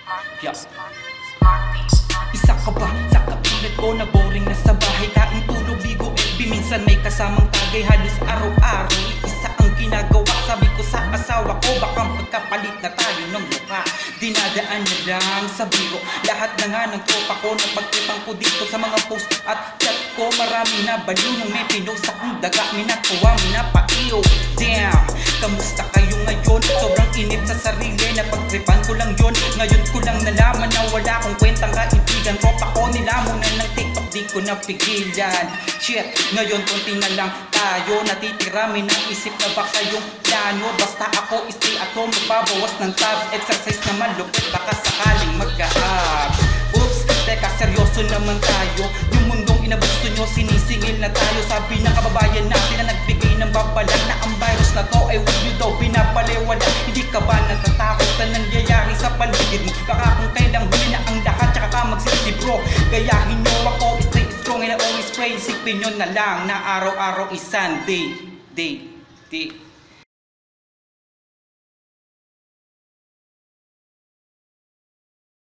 Yeah. Isa ka ba sa katulad ko na boring na sa bahay, kain tulog, ligo, FB, minsan may kasamang tagay, halos araw-araw isa ang ginagawa. Sabi ko sa asawa ko, baka magkapalit na tayo ng mukha. Dinadaan na lang sa biro, lahat na nga ng tropa ko, napagkipang ko dito sa mga post at chat ko. Marami na baliw nung may pinost akong daga, minakuha, minapaiyo. Damn, kamusta kayo ngayon? Sobrang inip sa sarili, napagtripan ko lang yon. Ngayon ko lang nalaman na wala akong kwentang kaibigan. Tropa ko nilamon na ng TikTok, di ko napigilan. Shit, ngayon konti na lang tayo natitira, may naisip na ba kayong plano? Basta ako stay at home, magbabawas ng tabs, exercise naman lupit, baka sakaling magka-abs. Oops, teka seryoso naman tayo, yung mundong inabusto nyo, sinisingil na tayo. Sabi ng kababayan natin na nagbigay ng babalag na ang virus na to ay huwag nyo daw pinapaliwala. Hindi ka ba natatakot sa nangyayari sa paligid mo? Baka kung kailang huli na ang lahat, tsaka ka magsisibro. Gayahin nyo ako, stay strong and always pray. Isipin nyo na lang na araw-araw is Sunday. Day.